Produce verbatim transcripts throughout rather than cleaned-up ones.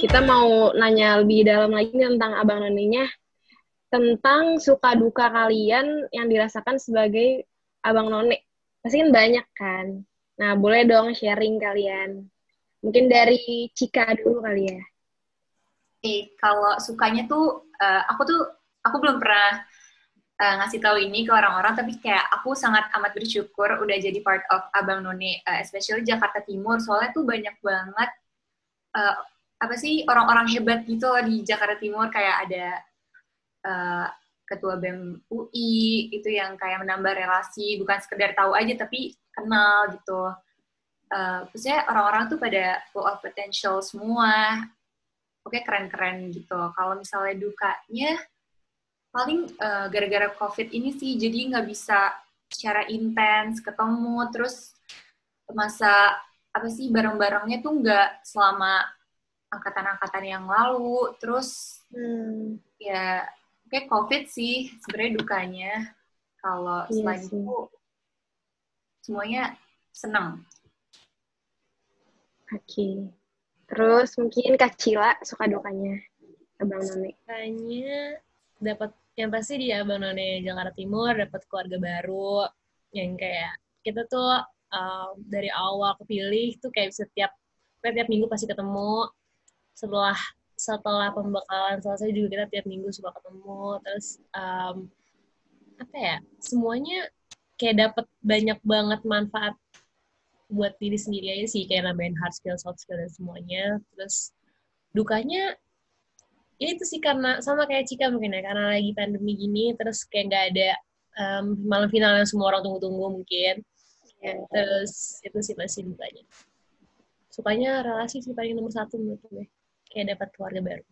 kita mau nanya lebih dalam lagi tentang Abang Nonenya, tentang suka duka kalian yang dirasakan sebagai Abang None. Pasti kan banyak kan? Nah, boleh dong sharing kalian. Mungkin dari Cika dulu kali ya. Eh, kalau sukanya tuh, uh, aku tuh, aku belum pernah uh, ngasih tahu ini ke orang-orang, tapi kayak aku sangat amat bersyukur udah jadi part of Abang None, uh, especially Jakarta Timur, soalnya tuh banyak banget, uh, apa sih, orang-orang hebat gitu loh di Jakarta Timur, kayak ada uh, ketua B E M U I, itu yang kayak menambah relasi, bukan sekedar tahu aja, tapi kenal gitu. Uh, maksudnya orang-orang tuh pada full of potential semua, oke keren-keren gitu. Kalau misalnya dukanya, paling uh, gara-gara COVID ini sih, jadi nggak bisa secara intens ketemu, terus masa apa sih bareng-barengnya tuh nggak selama angkatan-angkatan yang lalu, terus hmm. ya kayak COVID sih sebenarnya dukanya. Kalau Iya selain sih. itu semuanya senang. Oke. Okay. Terus mungkin Kak Cila suka dukanya Abang None. Sukanya dapat yang pasti di Abang None Jakarta Timur dapat keluarga baru yang kayak kita tuh uh, dari awal kepilih tuh kayak setiap setiap minggu pasti ketemu. Setelah setelah pembekalan selesai juga kita tiap minggu suka ketemu. Terus um, apa ya? Semuanya kayak dapat banyak banget manfaat buat diri sendiri aja sih, kayak nambahin hard skill, soft skill dan semuanya. Terus dukanya ya itu sih karena sama kayak Cika mungkin ya, karena lagi pandemi gini, terus kayak nggak ada um, malam final yang semua orang tunggu-tunggu mungkin. Ya, terus itu sih pasti dukanya. Sukanya relasi sih paling nomor satu menurut gue. Kayak dapat keluarga baru.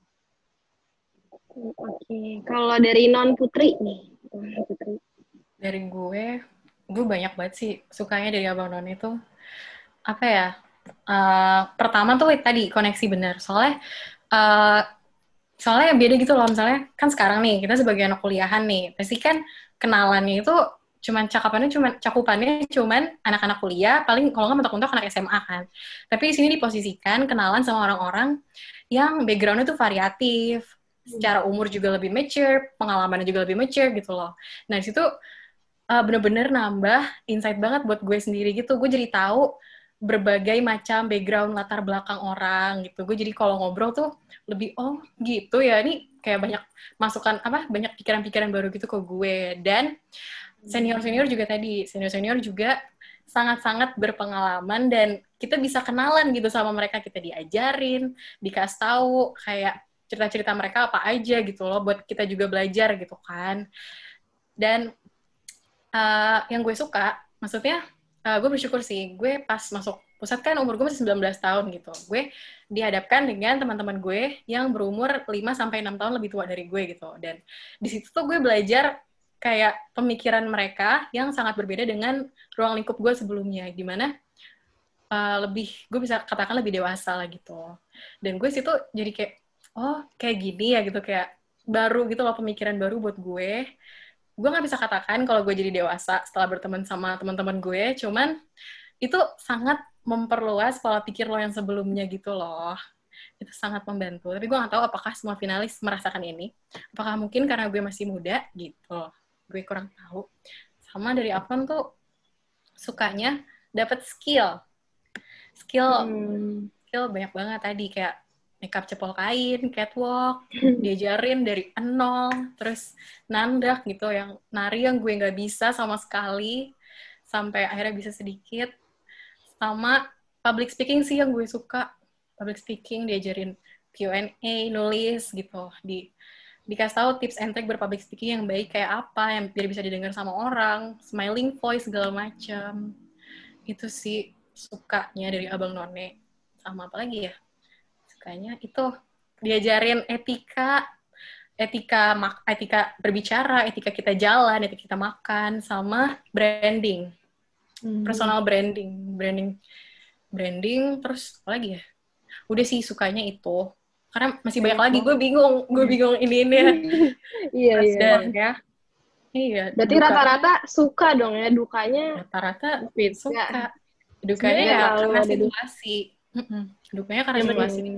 Oke, okay. Kalau dari non Putri nih, Putri. Dari gue, gue banyak banget sih sukanya dari Abang Non itu. Apa ya? Uh, pertama tuh tadi koneksi bener. Soalnya, uh, soalnya beda gitu loh. Misalnya kan sekarang nih kita sebagai anak kuliahan nih, pasti kan kenalannya itu cuman cakapannya cuman cakupannya cuman anak-anak kuliah, paling kalau nggak mentok-mentok anak S M A kan. Tapi di sini diposisikan kenalan sama orang-orang yang background-nya tuh variatif, secara umur juga lebih mature, pengalamannya juga lebih mature gitu loh. Nah di situ uh, bener-bener nambah insight banget buat gue sendiri gitu. Gue jadi tahu berbagai macam background latar belakang orang gitu. Gue jadi kalau ngobrol tuh lebih oh gitu ya. Ini kayak banyak masukan apa banyak pikiran-pikiran baru gitu ke gue. Dan senior-senior juga tadi, senior-senior juga sangat-sangat berpengalaman dan kita bisa kenalan gitu sama mereka, kita diajarin, dikasih tahu kayak cerita-cerita mereka apa aja gitu loh buat kita juga belajar gitu kan. Dan uh, yang gue suka, maksudnya Uh, gue bersyukur sih, gue pas masuk pusat kan umur gue masih sembilan belas tahun gitu. Gue dihadapkan dengan teman-teman gue yang berumur lima sampai enam tahun lebih tua dari gue gitu. Dan di situ tuh gue belajar kayak pemikiran mereka yang sangat berbeda dengan ruang lingkup gue sebelumnya. Dimana uh, lebih, gue bisa katakan lebih dewasa lah gitu. Dan gue situ jadi kayak, oh kayak gini ya gitu, kayak baru gitu loh, pemikiran baru buat gue. Gue nggak bisa katakan kalau gue jadi dewasa setelah berteman sama teman-teman gue, cuman itu sangat memperluas pola pikir lo yang sebelumnya gitu loh. Itu sangat membantu. Tapi gue nggak tahu apakah semua finalis merasakan ini. Apakah mungkin karena gue masih muda gitu. Gue kurang tahu. Sama dari Afon tuh sukanya dapat skill. Skill, hmm. skill banyak banget tadi, kayak makeup cepol kain, catwalk, diajarin dari nol, terus nandak gitu, yang nari yang gue nggak bisa sama sekali, sampai akhirnya bisa sedikit. Sama public speaking sih yang gue suka. Public speaking, diajarin Q and A, nulis gitu. Di, dikasih tahu tips and trick berpublic speaking yang baik kayak apa, yang biar bisa didengar sama orang, smiling voice, segala macam. Itu sih sukanya dari Abang None. Sama apa lagi ya? Sukanya itu diajarin etika, etika mak, etika berbicara, etika kita jalan, etika kita makan, sama branding, hmm. personal branding, branding, branding, terus apa lagi ya? Udah sih sukanya itu, karena masih banyak lagi, gue bingung, gue bingung ini ini ya. Iya iya. Dan ya, iya. Berarti duka. Rata-rata suka dong ya, dukanya? Rata-rata suka, dukanya ya karena situasi. Mm-mm. Dukanya karena situasi.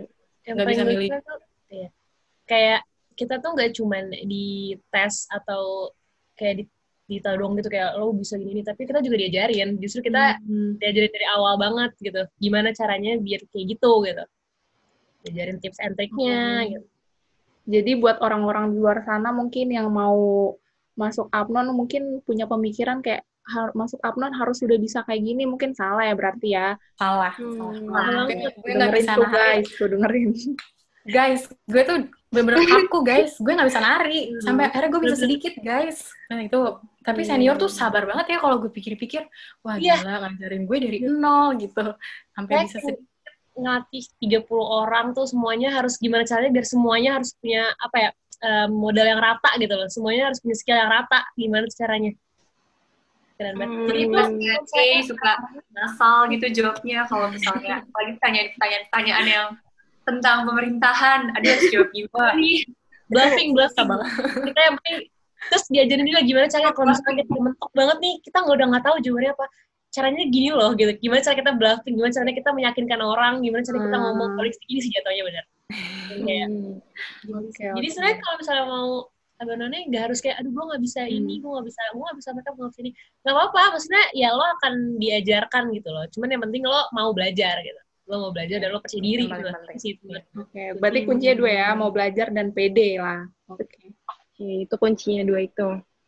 Yang nggak paling bisa milih. lucu tuh, ya, kayak kita tuh nggak cuman di tes atau kayak di ditodong gitu kayak lo bisa gini nih, tapi kita juga diajarin. Justru kita Hmm. diajarin dari awal banget gitu, gimana caranya biar kayak gitu gitu. Diajarin tips and triknya Hmm. gitu. Jadi buat orang-orang di luar sana mungkin yang mau masuk Apnon mungkin punya pemikiran kayak har- masuk Apnon harus sudah bisa kayak gini, mungkin salah ya berarti ya. Salah, Hmm. salah. Salah Gue banget. gue nggak Dengerin bisa tuh nari. guys, tuh dengerin. Guys, gue tuh bener-bener kaku guys, gue nggak bisa nari. Sampai akhirnya gue bisa Bener-bener. sedikit guys. Nah itu, tapi Hmm. senior tuh sabar banget ya kalau gue pikir-pikir, wah Iya. gila ngajarin gue dari nol gitu, sampai Kayak bisa sedikit. ngelatih tiga puluh orang tuh semuanya harus gimana caranya biar semuanya harus punya apa ya, eh, modal yang rata gitu loh. Semuanya harus punya skill yang rata. Gimana caranya? Keren banget. Hmm. Jadi itu Ya, sih, suka ngasal gitu jawabnya kalau misalnya lagi tanya pertanyaan-pertanyaan yang tentang pemerintahan, aduh harus jawab gimana nih? bluffing, bluffing. Kita yang penting terus diajarin juga gimana caranya kalau misalkan kita mentok banget nih, kita nggak udah nggak tahu jawabannya apa. Caranya gini loh gitu. Gimana cara kita bluffing, gimana caranya kita meyakinkan orang, gimana cara kita ngomong Hmm. paling segini sih jatuhnya benar. Kayak Hmm. Oke, jadi oke. sebenarnya kalau misalnya mau abang none nggak harus kayak aduh gue nggak bisa ini, Hmm. gue nggak bisa, gue nggak bisa makeup, gue nggak bisa ini, nggak apa-apa. Maksudnya ya lo akan diajarkan gitu loh. Cuman yang penting lo mau belajar gitu. Lo mau belajar dan lo percaya diri Yang gitu. paling penting. Situ. Oke, berarti kuncinya dua ya, mau belajar dan pede lah. Oke. Oke, itu kuncinya dua itu.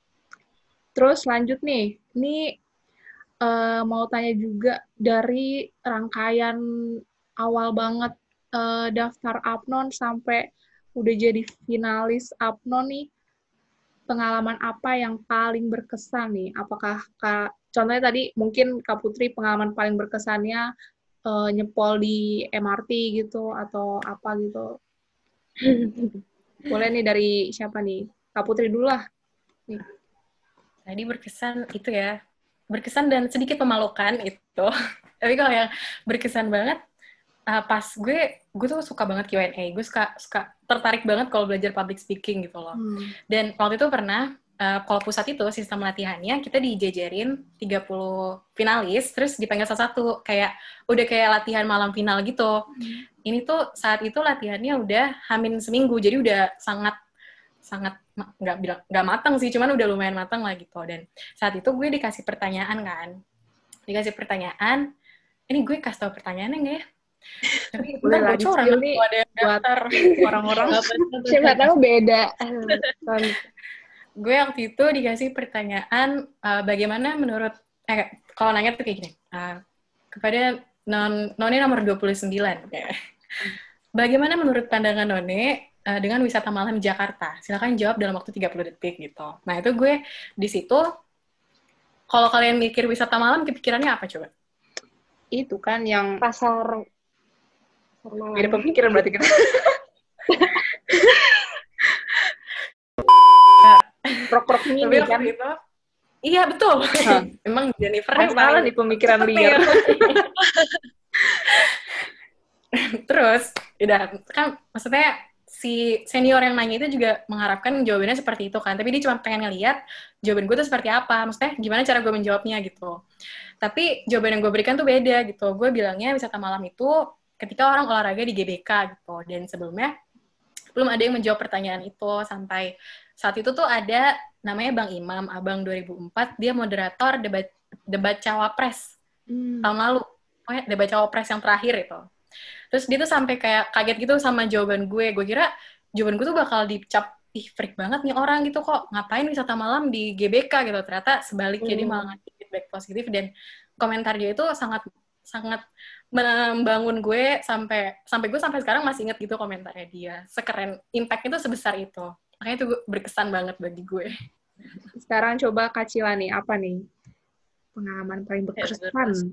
Terus lanjut nih, ini eh, mau tanya juga dari rangkaian awal banget eh, daftar Apnon sampai udah jadi finalis Apnon nih, pengalaman apa yang paling berkesan nih? Apakah Kak, contohnya tadi mungkin Kak Putri pengalaman paling berkesannya eh, nyepol di M R T gitu atau apa gitu? Boleh nih dari siapa nih? Kak Putri dulu lah. Nih. Tadi berkesan itu ya, berkesan dan sedikit memalukan itu. Tapi kalau yang berkesan banget, uh, pas gue, gue tuh suka banget Q and A. Gue suka, suka tertarik banget kalau belajar public speaking gitu loh. Hmm. Dan waktu itu pernah, uh, kalau pusat itu sistem latihannya, kita dijajarin tiga puluh finalis, terus dipanggil satu-satu. Kayak, udah kayak latihan malam final gitu. Hmm. Ini tuh saat itu latihannya udah hamin seminggu, jadi udah sangat sangat nggak bilang nggak matang sih, cuman udah lumayan matang lah gitu. Dan saat itu gue dikasih pertanyaan kan, dikasih pertanyaan, ini gue kasih tau pertanyaannya nggak ya? Tapi Boleh ntar lah, bocoran di-spill kalau nih ada yang buat daftar. orang-orang. Siapa tahu beda. Gue waktu itu dikasih pertanyaan, uh, bagaimana menurut, eh, kalau nanya tuh kayak gini, uh, kepada non None nomor dua puluh sembilan. Bagaimana menurut pandangan None uh, dengan wisata malam di Jakarta? Silakan jawab dalam waktu tiga puluh detik gitu. Nah, itu gue di situ, kalau kalian mikir wisata malam, kepikirannya apa coba? Itu kan yang Pasar. beda pemikiran berarti kita. Rock-rock Tapi mini kan. waktu itu, iya betul. Hah. Emang Jennifer Kan salah nih pemikiran cepet liar. nih. Terus, udah kan maksudnya si senior yang nanya itu juga mengharapkan jawabannya seperti itu kan. Tapi dia cuma pengen ngeliat jawaban gue tuh seperti apa. Maksudnya gimana cara gue menjawabnya gitu. Tapi jawaban yang gue berikan tuh beda gitu. Gue bilangnya wisata malam itu ketika orang olahraga di G B K gitu. Dan sebelumnya belum ada yang menjawab pertanyaan itu. Sampai saat itu tuh ada namanya Bang Imam, Abang dua ribu empat. Dia moderator debat, debat cawapres Hmm. tahun lalu. Pokoknya debat cawapres yang terakhir itu. Terus dia tuh sampai kayak kaget gitu sama jawaban gue. Gue kira jawaban gue tuh bakal dicap, ih freak banget nih orang gitu kok. Ngapain wisata malam di G B K gitu. Ternyata sebaliknya Hmm. dia malah ngasih feedback positif. Dan komentar dia itu sangat sangat membangun gue sampai sampai gue sampai sekarang masih inget gitu komentarnya dia. Sekeren, impact itu sebesar itu. Makanya itu berkesan banget bagi gue. Sekarang coba Kak Cila nih, apa nih pengalaman paling berkesan?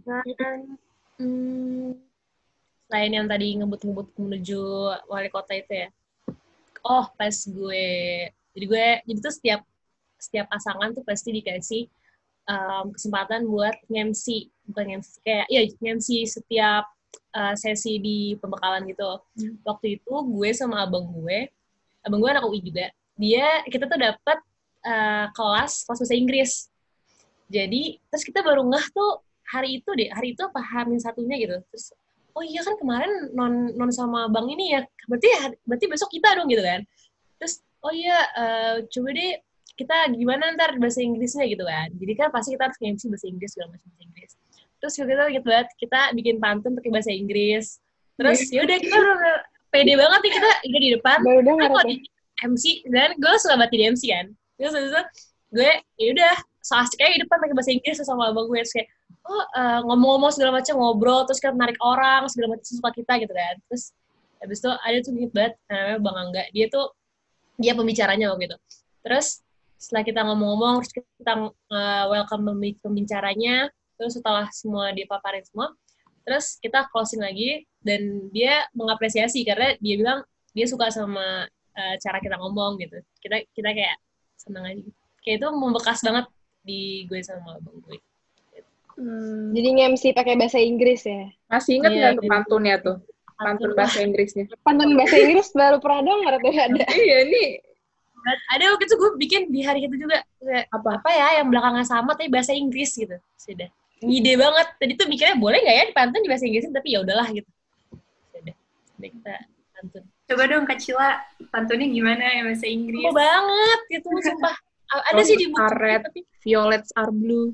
Hmm, selain yang tadi ngebut-ngebut menuju wali kota itu ya. Oh, pas gue, jadi gue, jadi tuh setiap setiap pasangan tuh pasti dikasih um, kesempatan buat nge-M C, bukan nge-M C, kayak, ya nge-M C setiap uh, sesi di pembekalan gitu. Hmm. Waktu itu gue sama abang gue, abang gue anak U I juga, dia, kita tuh dapat uh, kelas, kelas bahasa Inggris. Jadi, terus kita baru ngeh tuh hari itu deh, hari itu apa hamin satunya gitu. Terus oh iya kan kemarin non non sama bang ini ya, berarti berarti besok kita dong gitu kan. Terus oh iya uh, coba deh kita gimana ntar bahasa Inggrisnya gitu kan. Jadi kan pasti kita harus nge-M C bahasa Inggris segala macam bahasa Inggris. Terus kita gitu banget kita bikin pantun pakai bahasa Inggris. Terus ya udah kita udah pede banget nih kita udah di depan. Baru Kan dengar kalau tuh. di M C dan gue suka banget di M C kan. Terus habis itu gue ya udah so asik aja di depan pakai bahasa Inggris sama abang gue terus kayak oh uh, ngomong-ngomong segala macam ngobrol terus kita menarik orang segala macam suka kita gitu kan. Terus habis itu ada tuh inget banget namanya Bang Angga, dia tuh dia pembicaranya waktu itu. Terus setelah kita ngomong-ngomong terus kita uh, welcome pembicaranya, terus setelah semua dipaparin semua, terus kita closing lagi dan dia mengapresiasi karena dia bilang dia suka sama uh, cara kita ngomong gitu. Kita kita kayak senang aja gitu. Kayak itu membekas banget di gue sama abang gue. Hmm. Jadi nge-M C pakai bahasa Inggris ya? Masih inget Iya, nggak tuh iya. pantunnya tuh? Pantun bahasa Inggrisnya. Pantun bahasa Inggris baru pernah dengar tuh ada. Iya, ini Ada waktu itu gue bikin di hari itu juga kayak, apa? apa ya yang belakangnya sama tapi bahasa Inggris gitu. Sudah. Ngide banget. Tadi tuh mikirnya boleh nggak ya dipantun di bahasa Inggris tapi ya udahlah gitu. Sudah. Sudah kita pantun. Coba dong Kak Cila, pantunnya gimana ya bahasa Inggris? Oh banget gitu sumpah. A- Ada sih di buku Are red, tapi violets are blue.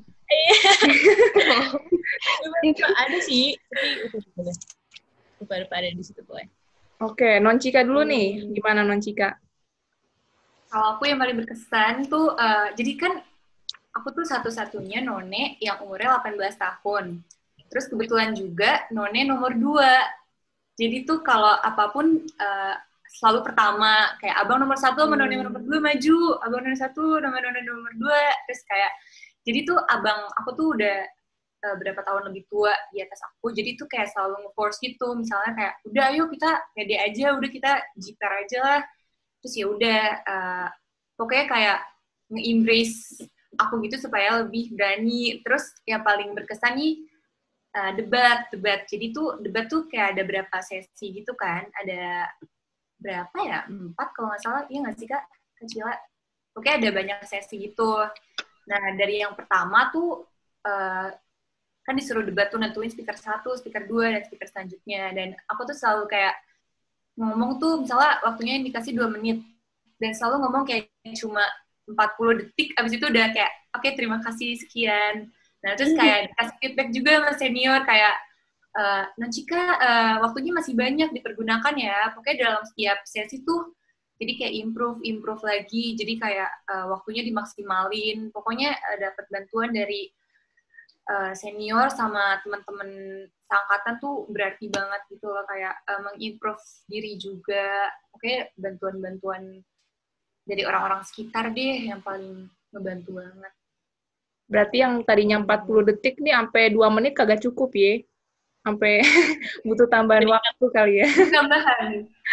Itu. ada sih tapi itu udah. Lupa lupa ada di situ boleh. Oke, Non Cika dulu nih. Gimana Non Cika? Kalau aku yang paling berkesan tuh, uh, jadi kan aku tuh satu-satunya none yang umurnya delapan belas tahun. Terus kebetulan juga none nomor dua. Jadi tuh kalau apapun uh, selalu pertama. Kayak abang nomor satu sama none nomor dua maju. Abang nomor satu sama none nomor dua. Terus kayak, jadi tuh abang aku tuh udah uh, berapa tahun lebih tua di atas aku. Jadi tuh kayak selalu nge-force gitu. Misalnya kayak, udah ayo kita pede aja, udah kita jiper aja lah. Terus ya udah uh, pokoknya kayak nge-embrace aku gitu supaya lebih berani. Terus yang paling berkesan nih uh, debat debat jadi tuh debat tuh kayak ada berapa sesi gitu kan, ada berapa ya, empat kalau nggak salah, iya nggak sih Kak Cila? Pokoknya ada banyak sesi gitu. Nah dari yang pertama tuh uh, kan disuruh debat tuh nentuin speaker satu, speaker dua, dan speaker selanjutnya. Dan aku tuh selalu kayak ngomong tuh misalnya waktunya dikasih dua menit dan selalu ngomong kayak cuma empat puluh detik, abis itu udah kayak oke okay, terima kasih sekian. Nah terus kayak dikasih feedback juga sama senior kayak uh, Non Cika uh, waktunya masih banyak dipergunakan ya, pokoknya dalam setiap sesi tuh jadi kayak improve improve lagi, jadi kayak uh, waktunya dimaksimalin, pokoknya uh, dapat bantuan dari uh, senior sama teman-teman seangkatan tuh berarti banget gitu loh, kayak uh, mengimprove diri juga. Oke, bantuan-bantuan dari orang-orang sekitar deh yang paling ngebantu banget. Berarti yang tadinya empat puluh detik nih sampai dua menit kagak cukup ya? Sampai butuh tambahan waktu kali ya? Tambahan.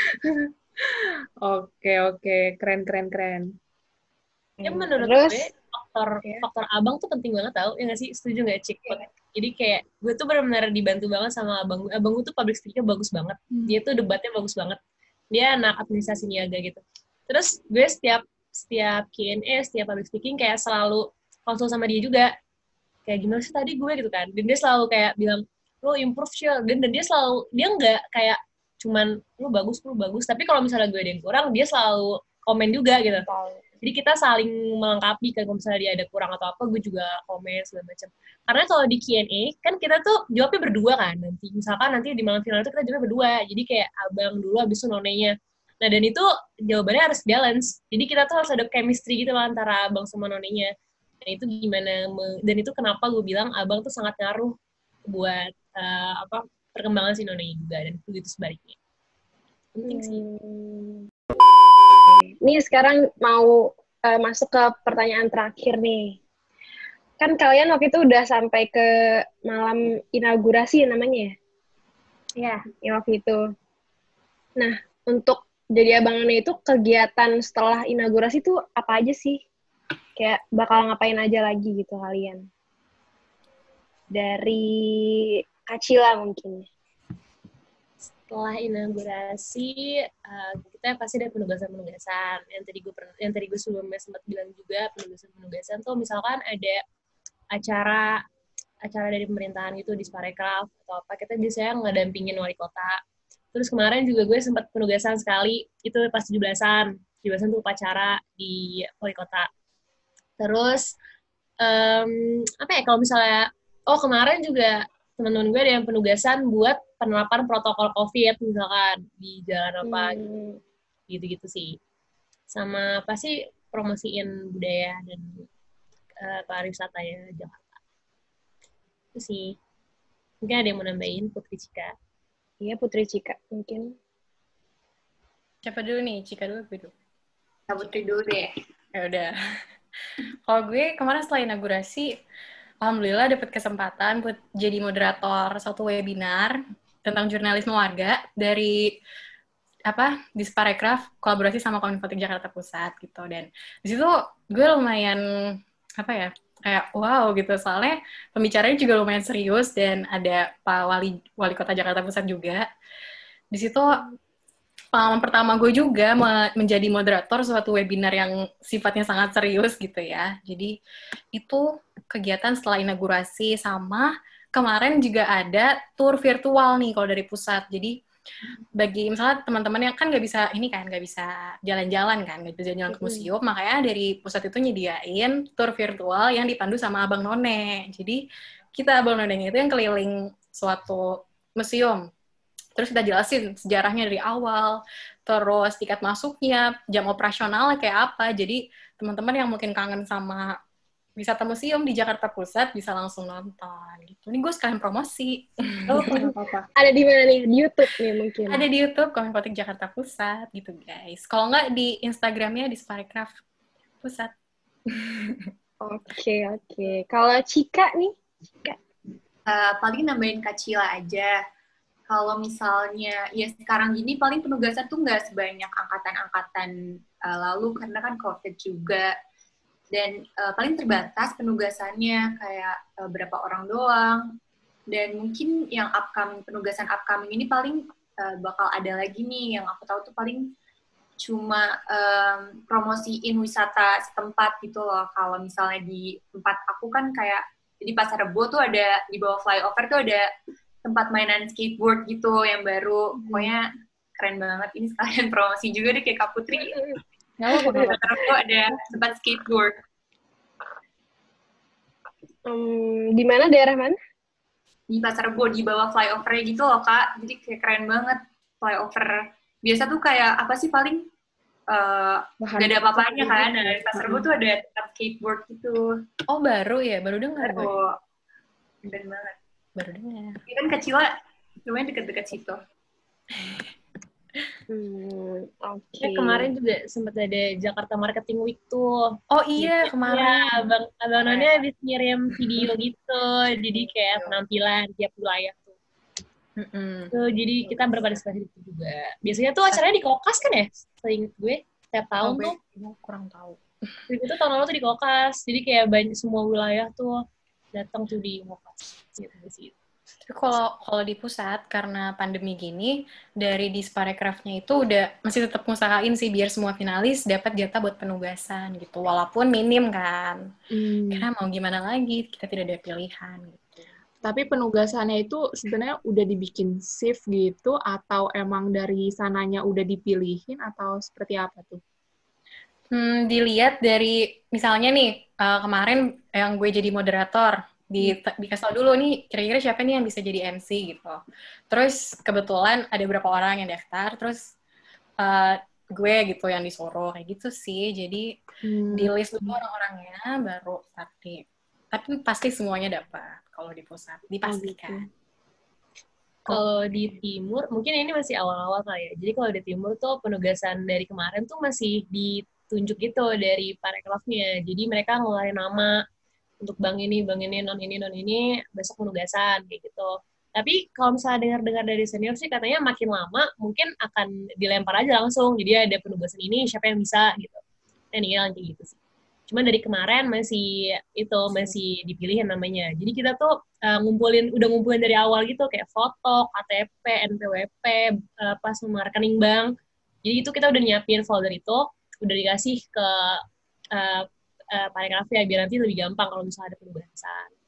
Oke, oke. Keren, keren, keren. Ya menurut Terus, gue faktor ya. faktor abang tuh penting banget tau, ya nggak sih, setuju nggak Cik? Ya. Jadi kayak gue tuh benar-benar dibantu banget sama abang gue. Abang gue tuh public speaking bagus banget. Hmm. Dia tuh debatnya bagus banget. Dia anak administrasi niaga gitu. Terus gue setiap setiap Q and A, setiap public speaking kayak selalu konsul sama dia juga. Kayak gimana sih tadi gue gitu kan. Dan dia selalu kayak bilang, lo improve Shil. Dan, dan dia selalu, dia nggak kayak cuman, lo bagus, lo bagus. Tapi kalau misalnya gue ada yang kurang, dia selalu komen juga gitu. Jadi kita saling melengkapi kan, kalau misalnya dia ada kurang atau apa, gue juga komen segala macam. Karena kalau di Q and A kan kita tuh jawabnya berdua kan nanti. Misalkan nanti di malam final itu kita jawabnya berdua. Jadi kayak abang dulu habis itu nonenya. Nah dan itu jawabannya harus balance. Jadi kita tuh harus ada chemistry gitu lah antara abang sama nonenya. Dan itu gimana dan itu kenapa gue bilang abang tuh sangat ngaruh buat uh, apa perkembangan si nonenya juga, dan begitu sebaliknya. Penting sih. Hmm. Nih sekarang mau uh, masuk ke pertanyaan terakhir nih. Kan kalian waktu itu udah sampai ke malam inaugurasi namanya ya? Iya, ya waktu itu. Nah, untuk jadi abang none itu kegiatan setelah inaugurasi tuh apa aja sih? Kayak bakal ngapain aja lagi gitu kalian? Dari Kak Cila mungkin. Setelah inaugurasi uh, kita pasti ada penugasan-penugasan yang tadi gue yang tadi gue sebelumnya sempat bilang juga, penugasan-penugasan tuh misalkan ada acara acara dari pemerintahan gitu di Sparekraf atau apa, kita biasanya ngedampingin wali kota. Terus kemarin juga gue sempat penugasan sekali, itu pas tujuh belasan. tujuh belasan tuh upacara di wali kota. Terus, um, apa ya, kalau misalnya, oh kemarin juga teman-teman gue ada yang penugasan buat penerapan protokol COVID, misalkan, di jalan apa, Hmm. gitu-gitu sih. Sama pasti promosiin budaya dan uh, pariwisatanya Jakarta. Itu sih. Mungkin ada yang mau nambahin, Putri Cika. Iya, Putri Cika mungkin. Siapa dulu nih? Cika dulu, gue dulu. Kak Putri dulu deh. Ya udah. Kalau gue kemarin setelah inaugurasi, alhamdulillah dapat kesempatan buat jadi moderator satu webinar tentang jurnalisme warga dari apa di Sparekraf kolaborasi sama Kominfotik Jakarta Pusat gitu. Dan di situ gue lumayan apa ya kayak wow gitu, soalnya pembicaranya juga lumayan serius dan ada Pak Wali Wali Kota Jakarta Pusat juga. Di situ pengalaman pertama gue juga me- menjadi moderator suatu webinar yang sifatnya sangat serius gitu ya. Jadi itu kegiatan setelah inaugurasi, sama kemarin juga ada tour virtual nih kalau dari pusat. Jadi bagi misalnya teman-teman yang kan nggak bisa ini kan nggak bisa jalan-jalan kan nggak bisa jalan ke museum, makanya dari pusat itu nyediain tour virtual yang dipandu sama Abang None. Jadi kita Abang Nonenya itu yang keliling suatu museum, terus kita jelasin sejarahnya dari awal, terus tiket masuknya, jam operasionalnya kayak apa. Jadi teman-teman yang mungkin kangen sama wisata museum di Jakarta Pusat bisa langsung nonton gitu. Ini gue sekalian promosi. Oh, Nggak apa-apa. ada di mana nih? Di YouTube nih mungkin. Ada di YouTube Kominfotik Jakarta Pusat gitu guys. Kalau nggak di Instagramnya di Sparekraf Pusat. Oke, oke. Kalau Cika nih? Cika. Uh, paling nambahin Kak Cila aja. Kalau misalnya, ya sekarang gini paling penugasan tuh nggak sebanyak angkatan-angkatan uh, lalu, karena kan COVID juga. Dan uh, paling terbatas penugasannya, kayak uh, berapa orang doang. Dan mungkin yang upcoming, penugasan upcoming ini paling uh, bakal ada lagi nih, yang aku tahu tuh paling cuma um, promosiin wisata setempat gitu loh. Kalau misalnya di tempat aku kan kayak, di Pasar Rebo tuh ada, di bawah flyover tuh ada tempat mainan skateboard gitu yang baru. Pokoknya keren banget. Ini sekalian promosi juga deh kayak Kak Putri. Nggak apa-apa, Di nggak Pasar Rebo ada tempat skateboard. Um, di mana, daerah mana? Di Pasar Rebo, di bawah flyover gitu loh, Kak. Jadi kayak keren banget flyover. Biasa tuh kayak apa sih paling uh, Bahan gak ada apa-apanya bakar kan. gitu. Nah, di Pasar Rebo tuh ada tempat skateboard gitu. Oh baru ya, baru dengar gue. Oh, keren banget. Baru dengar. Ini kan kecil lah, lumayan deket-deket situ. Hmm, oke. Ya, kemarin juga sempat ada Jakarta Marketing Week tuh. Oh iya kemarin. Ya, Abang Abang None habis ngirim video gitu. Jadi kayak penampilan tiap wilayah tuh. Mm-mm. Tuh, jadi kita berpartisipasi di situ juga. Biasanya tuh acaranya di Kokas kan ya? Seingat gue, setiap tahun Oh, gue tuh. gue kurang tahu. Itu tahun lalu tuh di Kokas. Jadi kayak banyak semua wilayah tuh datang tuh di Kokas. Gitu sih. Tapi kalau kalau di pusat karena pandemi gini, dari di Sparekrafnya itu udah masih tetap ngusahain sih biar semua finalis dapat jatah buat penugasan gitu, walaupun minim kan. Hmm. Karena mau gimana lagi, kita tidak ada pilihan gitu. Tapi penugasannya itu sebenarnya udah dibikin shift gitu, atau emang dari sananya udah dipilihin, atau seperti apa tuh? Hmm, dilihat dari misalnya nih uh, kemarin yang gue jadi moderator. Di, dikasih tau dulu nih, kira-kira siapa nih yang bisa jadi M C gitu. Terus kebetulan ada beberapa orang yang daftar, terus uh, gue gitu yang disuruh, kayak gitu sih. Jadi Hmm. di list dulu orang-orangnya, baru aktif. Tapi pasti semuanya dapat kalau di pusat, dipastikan. Kalau di timur, mungkin ini masih awal-awal kali ya. Jadi kalau di timur tuh penugasan dari kemarin tuh masih ditunjuk gitu dari parekrafnya. Jadi mereka ngeluarin nama untuk bang ini, bang ini, non ini, non ini, besok penugasan kayak gitu. Tapi kalau misalnya dengar-dengar dari senior sih katanya makin lama mungkin akan dilempar aja langsung. Jadi ada penugasan ini, siapa yang bisa gitu. Dan tinggal kayak gitu sih. Cuma dari kemarin masih itu masih dipilihin namanya. Jadi kita tuh uh, ngumpulin udah ngumpulin dari awal gitu kayak foto, K T P, N P W P, uh, pas nomor rekening bank. Jadi itu kita udah nyiapin folder itu, udah dikasih ke uh, uh, parekraf ya biar nanti lebih gampang kalau misalnya ada penugasan.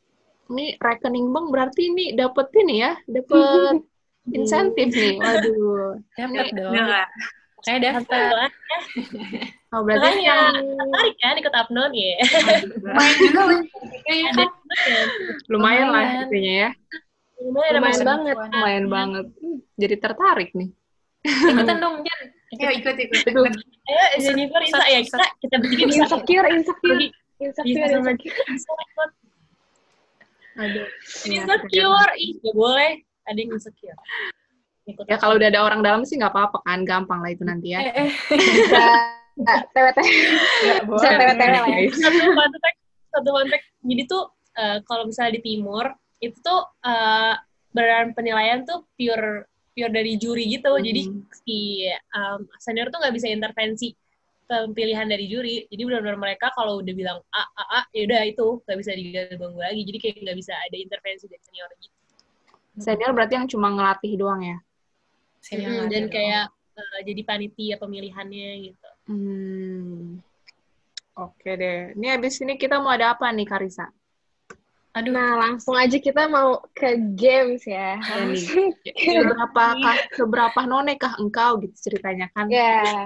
Ini rekening bank berarti ini dapet ini ya, dapet insentif nih. Waduh. Dapat dong. Enggak. Kayak daftar. Oh, berarti Makanya yang tertarik kan ikut Apnon ya. Main juga ya Ada kan? lumayan lah Lumayan. itunya ya. lumayan, Lumayan ada banget. masukan. Lumayan banget. Hmm, Jadi tertarik nih. Ikutan dong, Jan. Ayo ikut ikut. Aduh. Ayo Jennifer bisa ya kita kita bertiga bisa. Insecure, insecure. Bisa Insecure, sama insecure. bisa ikut. Aduh. Insecure, ih nggak boleh. Ada yang insecure. Ikut Ya kalau udah ada orang dalam sih nggak apa-apa kan, gampang lah itu nanti ya. Eh, eh. Bisa T W T. Bisa T W T lah ya. satu fun fact, satu fun fact. Jadi tuh eh, kalau misalnya di timur itu tuh eh, beneran penilaian tuh pure pure dari juri gitu. Hmm. Jadi si um, senior tuh nggak bisa intervensi ke pilihan dari juri. Jadi benar-benar mereka kalau udah bilang a a a ya udah itu nggak bisa diganggu lagi. Jadi kayak nggak bisa ada intervensi dari senior gitu. Senior berarti yang cuma ngelatih doang ya? Senior Hmm, nggak dan ada kayak eh, jadi panitia pemilihannya gitu. Hmm. Oke deh. Ini abis ini kita mau ada apa nih, Karisa? Aduh, Nah, langsung aja kita mau ke games ya. Langsung. Seberapa kah, seberapa none kah engkau gitu ceritanya kan? Ya.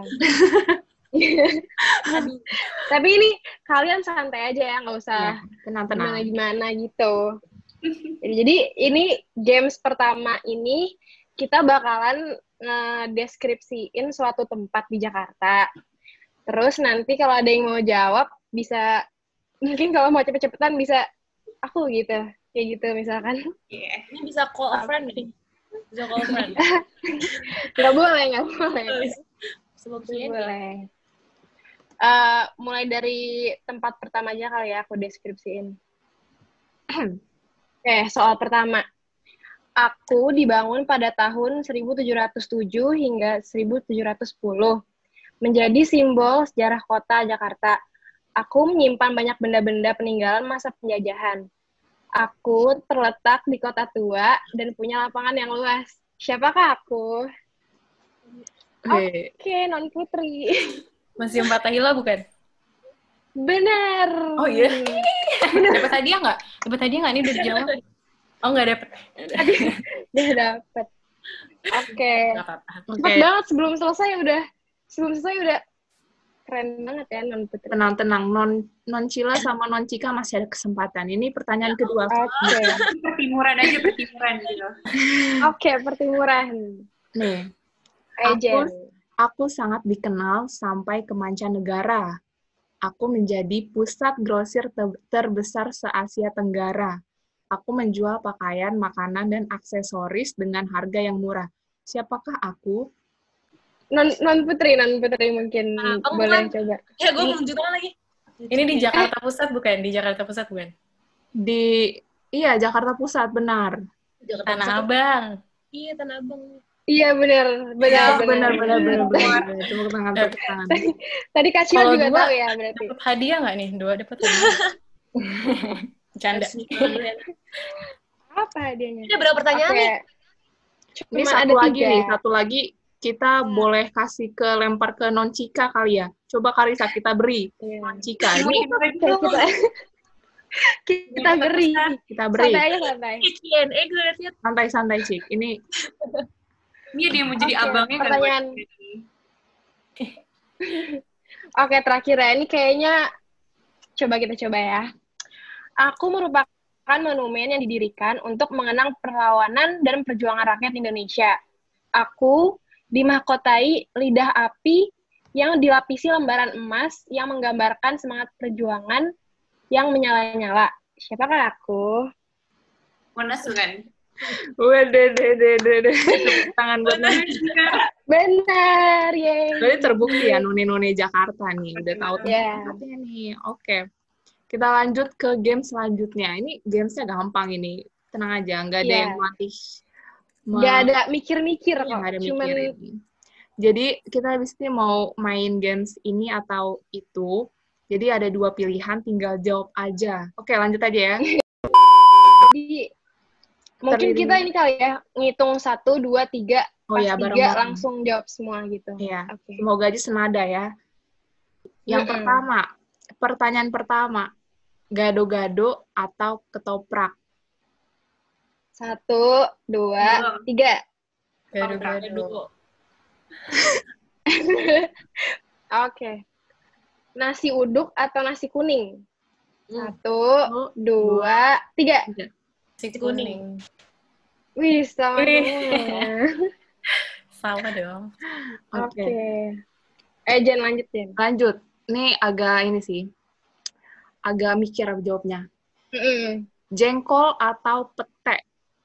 Tapi ini kalian santai aja ya, nggak usah Ya, tenang-tenang. gimana-gimana gitu. Jadi ini games pertama ini kita bakalan ngedeskripsiin suatu tempat di Jakarta. Terus nanti kalau ada yang mau jawab bisa, mungkin kalau mau cepet-cepetan bisa aku gitu, kayak gitu misalkan. Iya. Ini bisa call a friend nih. Bisa call a friend. Nggak boleh, nggak boleh. Sebab Nggak ini. boleh. Eh, mulai dari tempat pertama aja kali ya aku deskripsiin. Oke, soal pertama. Aku dibangun pada tahun seribu tujuh ratus tujuh hingga seribu tujuh ratus sepuluh. Menjadi simbol sejarah kota Jakarta. Aku menyimpan banyak benda-benda peninggalan masa penjajahan. Aku terletak di kota tua dan punya lapangan yang luas. Siapakah aku? Hei. Oke, non putri. Museum Fathahillah bukan? Bener. Oh iya. Dapat hadiah nggak? Dapat hadiah nggak? Ini udah dijawab. Oh nggak dapat. Udah dapet. Oke. Nggak apa-apa. Cepet Oke, banget sebelum selesai udah. Sebelum selesai udah keren banget ya non putri. tenang-tenang. Non non Cila sama non Cika masih ada kesempatan. Ini pertanyaan kedua. Oke. Pertimuran aja pertimuran gitu. Oke, pertimuran. Nih, Ejen. aku sangat dikenal sampai ke mancanegara. Aku menjadi pusat grosir te- terbesar se-Asia Tenggara. Aku menjual pakaian, makanan, dan aksesoris dengan harga yang murah. Siapakah aku? Non non putri, non putri mungkin Ah, oh, boleh bukan. coba. Ya, gue belum juga lagi. Ini di Jakarta Pusat bukan? Di Jakarta Pusat bukan? Di, iya, Jakarta Pusat, benar. Jakarta Tanah Pusat. Abang. Iya, Tanah Abang. Iya benar, benar, Ya, benar, benar, benar, benar, benar. benar. Tepuk tangan, tepuk tangan. Tadi Kak Cila Kalau juga dua, tahu ya berarti. Dapat hadiah nggak nih? Dua dapat hadiah. Canda. Apa hadiahnya? Ini berapa pertanyaan nih? Oke. Ini Cuma satu ada lagi tiga. nih, satu lagi kita boleh kasih ke lempar ke non Cika kali ya. Coba Karisa kita beri Iya. non Cika. Ini Oke, kita kita beri. kita beri. Santai aja santai. Q and A gue liat. Santai-santai, Cik. Ini Ini dia mau jadi Oke, abangnya kan. pertanyaan. Oke, terakhir ya. Ini kayaknya coba kita coba ya. Aku merupakan monumen yang didirikan untuk mengenang perlawanan dan perjuangan rakyat Indonesia. Aku dimahkotai lidah api yang dilapisi lembaran emas yang menggambarkan semangat perjuangan yang menyala-nyala. Siapakah aku? Monas bukan? Wede, de, de, de, de. Tepuk tangan buat Noni. Benar, yeay. Berarti terbukti ya noni-noni Jakarta nih. Udah tahu Iya. tempatnya nih. Oke. Kita lanjut ke game selanjutnya. Ini gamesnya gampang ini. Tenang aja, nggak ada Iya. yang melatih. me- Nggak ada mikir-mikir Iya, kok. nggak ada Cuman mikirin. Jadi kita habis ini mau main games ini atau itu. Jadi ada dua pilihan, tinggal jawab aja. Oke, lanjut aja ya. di mungkin Terdiri- kita ini kali ya ngitung satu, dua, tiga, Oh pas ya, tiga bareng-bareng. langsung jawab semua gitu. Iya. Oke. Semoga aja senada ya. Yang Mm-mm. pertama, pertanyaan pertama, gado-gado atau ketoprak? Satu, dua, Belum. tiga. Gado-gado. Oke. Nasi uduk atau nasi kuning? Hmm. Satu, Satu, dua, tiga. tiga. Nasi kuning. kuning. Wih, sama Ih. semua. Sama dong. Oke. Oke. Eh, Jen, lanjut, Jen. Lanjut. Ini agak ini sih. Agak mikir jawabnya. Mm-mm. Jengkol atau pete?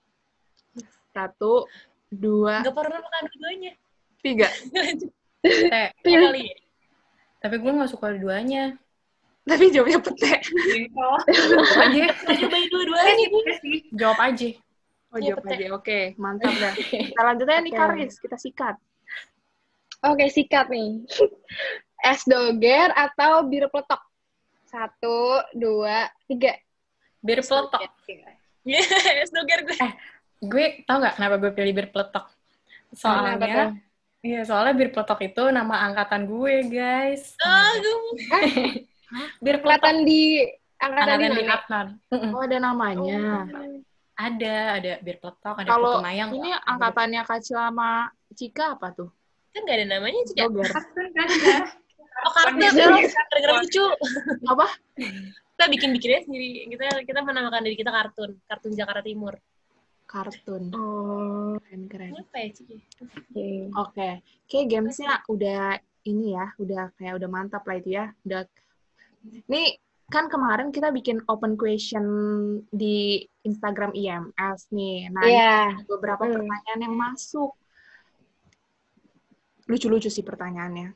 Satu, dua, Nggak pernah makan dua-duanya. tiga. Teh, Oh, kali ya? tapi gue gak suka dua-duanya. Tapi jawabnya pete. Jengkol. Jawab aja. Nggak cobain dua-duanya nih. sih. Jawab aja. Oh, Iya, jawab pete. aja. Oke, mantap dah. Kita lanjut aja nih, Oke. Karis. Kita sikat. Oke, sikat nih. Es doger atau bir peletok? Satu, dua, tiga. Bir peletok. Yes, doger gue. Gue tau gak kenapa gue pilih bir peletok? Kenapa tuh? Soalnya, iya soalnya bir peletok itu nama angkatan gue, guys. Ah, gue Bir peletok. Kelihatan di angkatan Angkatan di di mana? Adnan. Mm-mm. Oh, ada namanya. Ada, ada bir peletok, ada Kalau putu mayang. ini ada angkatannya Kacil sama Cika apa tuh? kan nggak ada namanya sih, Cak. Doger. Kartun kan ya. Oh, kartun. Gara-gara lucu. Apa? Kita bikin-bikinnya sendiri. Kita kita menamakan diri kita kartun. Kartun Jakarta Timur. Kartun. Oh, Keren-keren. Apa ya, Cik? oke. Oke. Oke, gamesnya udah ini ya. Udah kayak udah mantap lah itu ya. Udah. Nih, kan kemarin kita bikin open question di Instagram I M S nih. Nah, Iya. ini beberapa Hmm. pertanyaan yang masuk. Lucu-lucu sih pertanyaannya.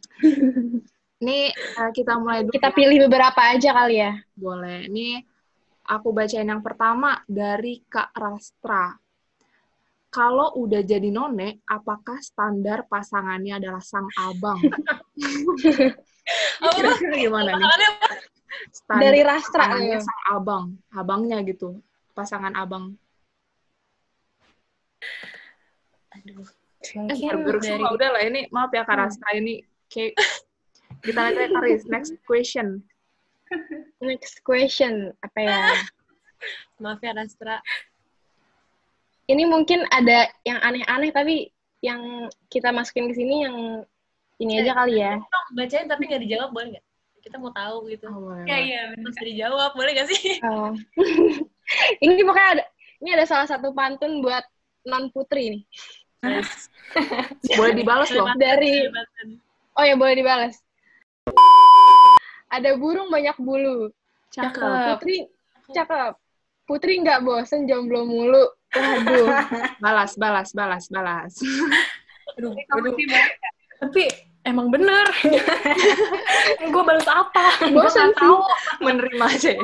Nih, eh, kita mulai dulu. Kita ya. pilih beberapa aja kali ya. Boleh. Nih, aku bacain yang pertama dari Kak Rastra. Kalau udah jadi none, apakah standar pasangannya adalah sang abang? Apa? Kira-kira gimana nih? Makanannya apa? Standar Dari Rastra. pasangannya eh. sang abang. Abangnya gitu. Pasangan abang. Aduh. Eh, Mungkin baru dari... semua. Udah lah, ini maaf ya Kak Rastra ini. Kayak... Kita lihat Karis. Next question. Next question. Apa ya? Maaf ya, Rastra. Ini mungkin ada yang aneh-aneh, tapi yang kita masukin ke sini yang ini aja kali ya. Bacain tapi nggak dijawab, boleh nggak? Kita mau tahu gitu. Oh, boleh, Iya, boleh. iya. bener. Terus dijawab, boleh nggak sih? Oh. Ini pokoknya ada, ini ada salah satu pantun buat non putri nih. Boleh dibalas loh. Dari, oh ya boleh dibalas. Ada burung banyak bulu. Cakep. Putri, cakep. Putri nggak bosen jomblo mulu. Waduh. Balas, balas, balas, balas. Aduh, Kamu aduh. sih, Mbak. Tapi emang bener. Gue balas apa? Gue Bosan gak tahu. Menerima aja ya.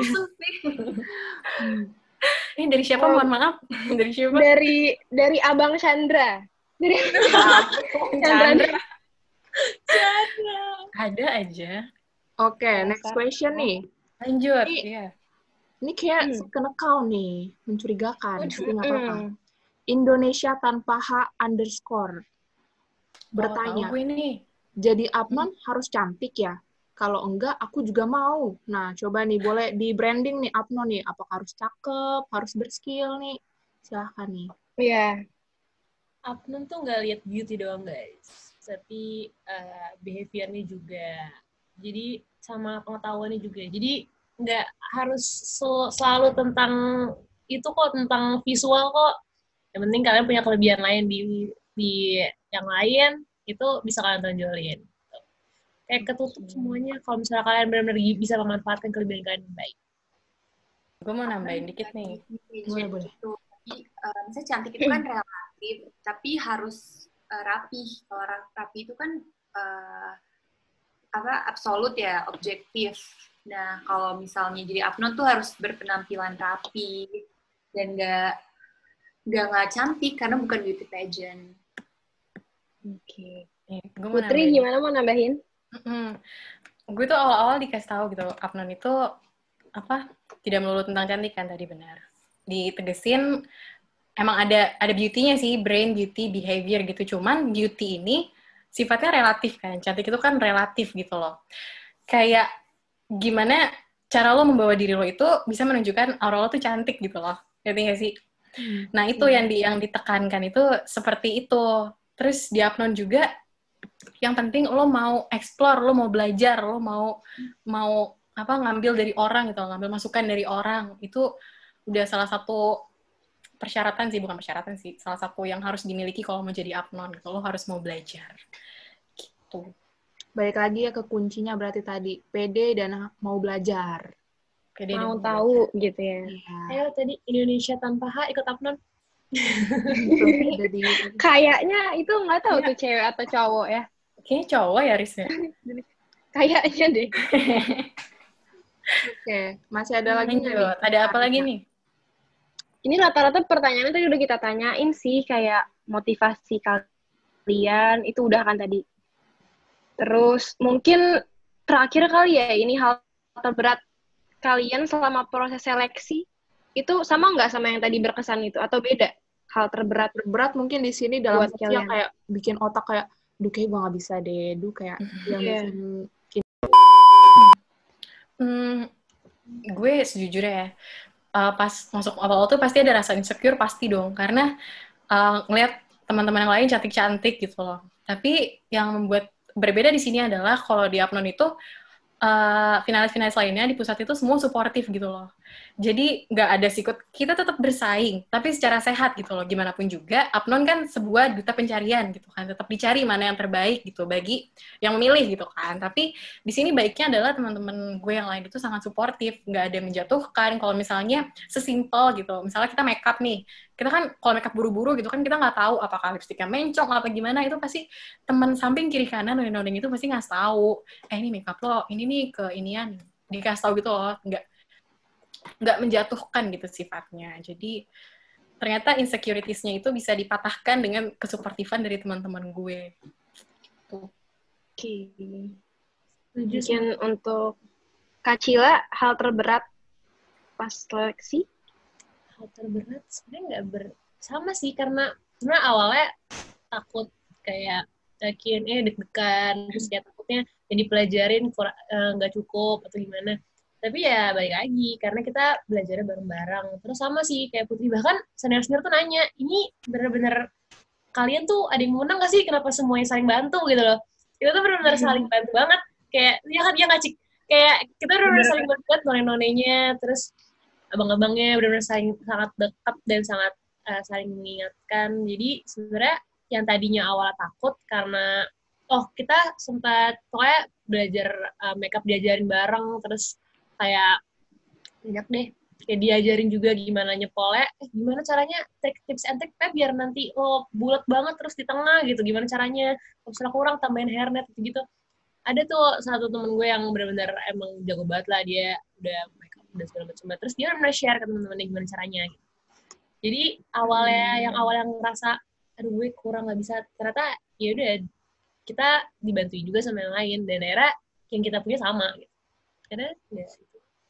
Ini dari siapa? Oh. Mohon maaf. Dari siapa? Dari dari Abang Chandra. Dari Chandra. Chandra. Ada aja. Oke, next question nih. Lanjut. Ini- Iya. Ini kayak Hmm. second account nih, mencurigakan. Tapi nggak apa-apa. Hmm. Indonesia tanpa H underscore bertanya, Oh, tahu gue nih. jadi Apnon harus cantik ya? Kalau enggak, aku juga mau. Nah, coba nih, boleh di branding nih Apnon nih. Apakah harus cakep, harus berskill nih? Silahkan nih. Iya. Apnon tuh nggak lihat beauty doang, guys. Tapi uh, behavior-nya juga. Jadi sama pengetahuannya juga. Jadi nggak harus sel- selalu tentang itu kok, tentang visual kok. Yang penting kalian punya kelebihan lain di di yang lain, itu bisa kalian tonjolin. Kayak ketutup semuanya kalau misalnya kalian benar-benar bisa memanfaatkan kelebihan kalian dengan baik. Gue mau nambahin dikit nih. Boleh, boleh. Itu. Jadi, eh, misalnya cantik itu kan relatif, tapi harus eh, rapih. Kalau ra- rapi itu kan eh, apa absolut ya, objektif. Nah, kalau misalnya jadi Apnon tuh harus berpenampilan rapi dan nggak nggak nggak cantik karena bukan beauty pageant. Oke. Nih, gue mau Putri nambahin. gimana mau nambahin? Mm-mm. Gue tuh awal-awal dikasih tahu gitu, Apnon itu apa? Tidak melulu tentang cantik kan tadi, benar. Ditegesin emang ada ada beauty-nya sih, brain, beauty, behavior gitu. Cuman beauty ini sifatnya relatif kan. Cantik itu kan relatif gitu loh. Kayak gimana cara lo membawa diri lo itu bisa menunjukkan aura lo tuh cantik gitu loh. Ngerti gak sih? Nah, itu yang di yang ditekankan itu seperti itu. Terus di Apnon juga yang penting lo mau explore, lo mau belajar, lo mau mau apa ngambil dari orang gitu, ngambil masukan dari orang. Itu udah salah satu persyaratan sih, bukan persyaratan sih, salah satu yang harus dimiliki kalau mau jadi Apnon gitu. Lo harus mau belajar. Gitu. Balik lagi ya ke kuncinya berarti tadi, pede dan mau belajar. Pede Mau dan tahu belajar. gitu ya. Iya. Ayo tadi Indonesia tanpa H ikut Apnon. Belum ada di Kayaknya itu nggak tahu Iya. tuh cewek atau cowok ya. Kayaknya cowok ya, Riz ya? Kayaknya deh. Oke, masih ada lagi nggak nih? Lanjut, ada apa lagi nih? Ini rata-rata pertanyaannya tadi udah kita tanyain sih, kayak motivasi kalian, itu udah kan tadi. Terus mungkin terakhir kali ya, ini hal terberat kalian selama proses seleksi, itu sama nggak sama yang tadi berkesan itu, atau beda? Hal terberat Berat mungkin di sini dalam buat sesi yang kalian. kayak bikin otak kayak, duh kayak gue nggak bisa deh, duh kayak yang Iya. bikin Hmm, gue sejujurnya ya, uh, pas masuk awal tuh pasti ada rasa insecure, pasti dong. Karena uh, ngeliat teman-teman yang lain cantik-cantik gitu loh. Tapi yang membuat berbeda di sini adalah kalau di Apnon itu, uh, finalis-finalis lainnya di pusat itu semua suportif gitu loh. Jadi nggak ada sikut, kita tetap bersaing, tapi secara sehat gitu loh. Gimana pun juga, Apnon kan sebuah duta pencarian gitu kan, tetap dicari mana yang terbaik gitu bagi yang memilih gitu kan. Tapi di sini baiknya adalah teman-teman gue yang lain itu sangat suportif, nggak ada yang menjatuhkan. Kalau misalnya sesimpel gitu, misalnya kita make up nih, kita kan kalau make up buru-buru gitu kan kita nggak tahu apakah lipstiknya mencong apa gimana, itu pasti teman samping kiri kanan noding-noding itu pasti ngasih tahu, eh ini make up lo, ini nih ke inian, dikasih tahu gitu loh, nggak nggak menjatuhkan gitu sifatnya. Jadi ternyata insecurities-nya itu bisa dipatahkan dengan kesuportifan dari teman-teman gue. Tuh. Oke. Setuju sih. Mungkin untuk Kak Cila, hal terberat pas seleksi? Hal terberat sebenarnya nggak ber sama sih, karena sebenarnya awalnya takut kayak Q and A deg-degan, terus kayak takutnya yang dipelajarin kurang- eh, nggak cukup atau gimana. Tapi ya balik lagi, karena kita belajarnya bareng-bareng. Terus sama sih, kayak Putri, bahkan senior-senior tuh nanya, ini bener-bener kalian tuh ada yang menang gak sih? Kenapa semuanya saling bantu gitu loh. Kita tuh bener-bener saling bantu banget. Kayak, ya kan, ya nggak Cik? Kayak kita bener-bener saling bantu banget, none-nonenya, terus abang-abangnya bener-bener saling sangat dekat dan sangat uh, saling mengingatkan. Jadi sebenarnya yang tadinya awalnya takut karena, oh kita sempat pokoknya belajar uh, makeup diajarin bareng, terus kayak banyak deh kayak diajarin juga gimana nyepolnya, eh gimana caranya trik tips and trick eh, biar nanti lo bulat banget terus di tengah gitu, gimana caranya kalau misalnya kurang tambahin hairnet gitu. Ada tuh satu temen gue yang benar-benar emang jago banget lah, dia udah makeup udah segala macam, terus dia benar share ke temen-temennya gimana caranya gitu. Jadi awalnya hmm. yang awal yang ngerasa aduh gue kurang nggak bisa, ternyata ya udah kita dibantuin juga sama yang lain dan akhirnya yang kita punya sama gitu. Karena ya itu.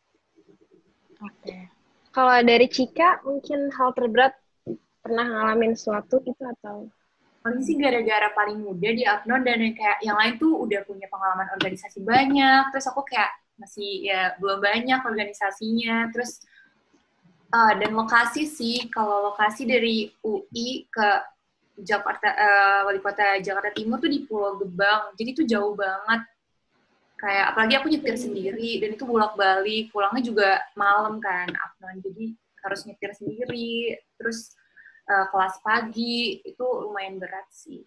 Oke. Okay. Kalau dari Cika, mungkin hal terberat pernah ngalamin sesuatu gitu atau? Paling sih gara-gara paling muda di Apnon dan yang kayak yang lain tuh udah punya pengalaman organisasi banyak, terus aku kayak masih ya belum banyak organisasinya, terus uh, dan lokasi sih, kalau lokasi dari U I ke Jakarta, uh, Wali Kota Jakarta Timur tuh di Pulau Gebang, jadi tuh jauh banget. Kayak apalagi aku nyetir sendiri dan itu bolak-balik, pulangnya juga malam kan Apnon, jadi harus nyetir sendiri, terus uh, kelas pagi, itu lumayan berat sih.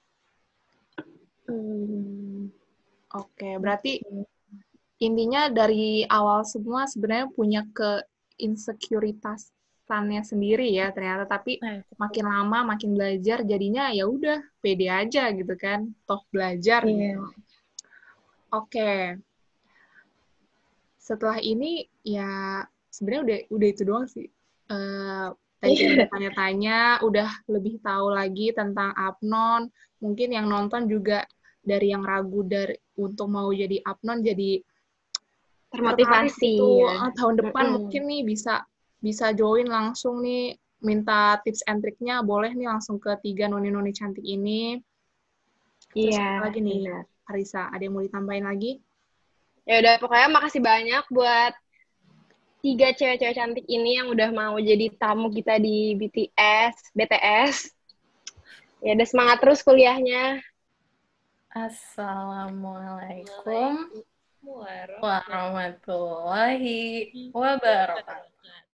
Hmm. Oke, okay, berarti intinya dari awal semua sebenarnya punya ke insecuritas-annya sendiri ya ternyata, tapi makin lama makin belajar jadinya ya udah pede aja gitu kan, toh belajar. Yeah. Oke, okay. Setelah ini ya sebenarnya udah udah itu doang sih. Uh, tadi yeah. udah tanya-tanya, udah lebih tahu lagi tentang Apnon. Mungkin yang nonton juga dari yang ragu dari untuk mau jadi Apnon jadi termotivasi. Itu ya. tahun depan mm-hmm. mungkin nih bisa bisa join langsung nih, minta tips and triknya boleh nih langsung ke tiga noni-noni cantik ini. Terus yeah, apa lagi nih? benar. Arisa, ada yang mau ditambahin lagi? Ya udah, pokoknya makasih banyak buat tiga cewek-cewek cantik ini yang udah mau jadi tamu kita di B T S, B T S. Ya, udah semangat terus kuliahnya. Assalamualaikum Warahmatullahi warahmatullahi wabarakatuh.